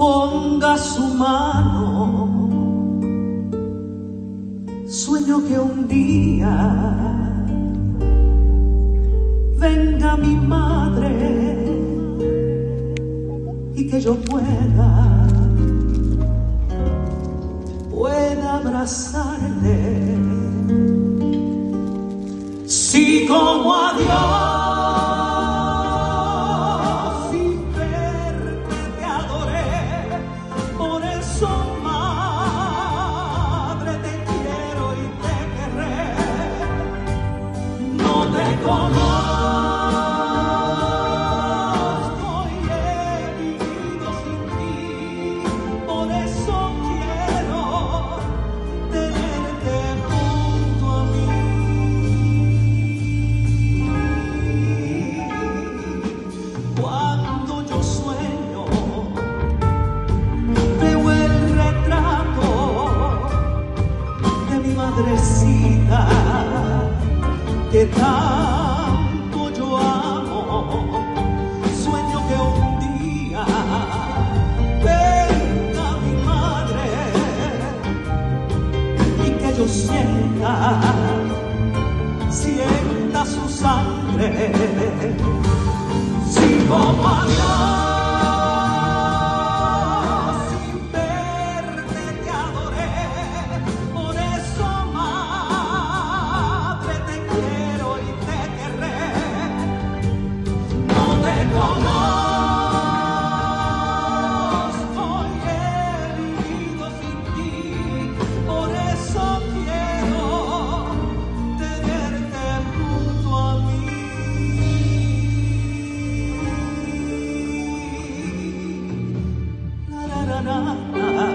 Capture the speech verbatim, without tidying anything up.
ponga su mano. Sueño que un día venga mi madre y que yo pueda, pueda abrazarle. Si como adiós conozco y he vivido sin ti, por eso quiero tenerte junto a mí. Cuando yo sueño, veo el retrato de mi madrecita que tanto yo amo. Sueño que un día venga mi madre y que yo sienta, sienta su sangre. Si como adiós conozco y he vivido sin ti, por eso quiero tenerte junto a mí. La, la, la, la, la.